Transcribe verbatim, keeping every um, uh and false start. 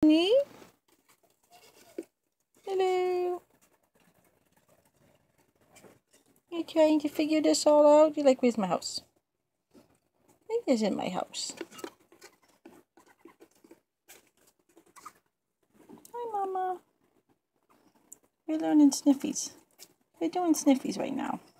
Me? Hello. You trying to figure this all out? You're like, where's my house? It isn't my house. Hi, Mama. We're learning sniffies. We're doing sniffies right now.